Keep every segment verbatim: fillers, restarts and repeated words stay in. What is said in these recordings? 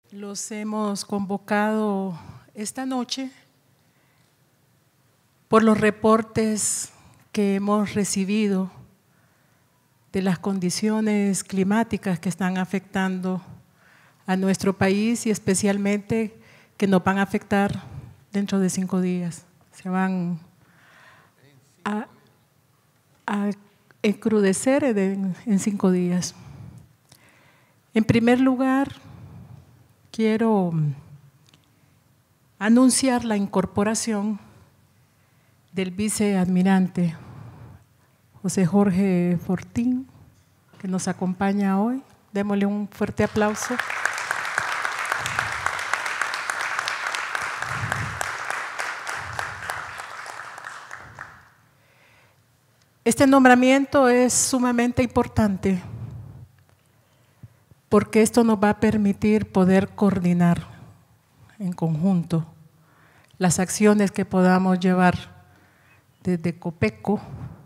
Los hemos convocado esta noche por los reportes que hemos recibido de las condiciones climáticas que están afectando a nuestro país y especialmente que nos van a afectar dentro de cinco días. Se van a, a encrudecer en, en cinco días. En primer lugar, quiero anunciar la incorporación del vicealmirante José Jorge Fortín, que nos acompaña hoy. Démosle un fuerte aplauso. Este nombramiento es sumamente importante porque esto nos va a permitir poder coordinar en conjunto las acciones que podamos llevar desde Copeco.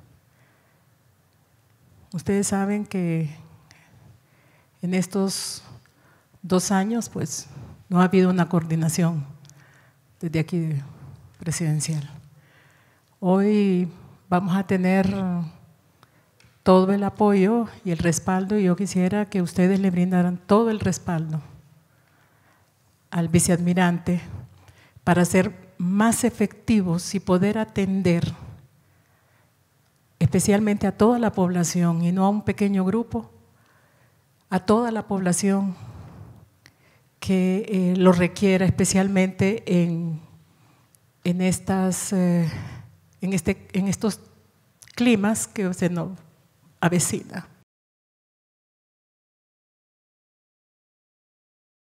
Ustedes saben que en estos dos años pues no ha habido una coordinación desde aquí presidencial. Hoy vamos a tener todo el apoyo y el respaldo, y yo quisiera que ustedes le brindaran todo el respaldo al vicealmirante para ser más efectivos y poder atender especialmente a toda la población y no a un pequeño grupo, a toda la población que eh, lo requiera, especialmente en, en, estas, eh, en, este, en estos climas que se nos avecina.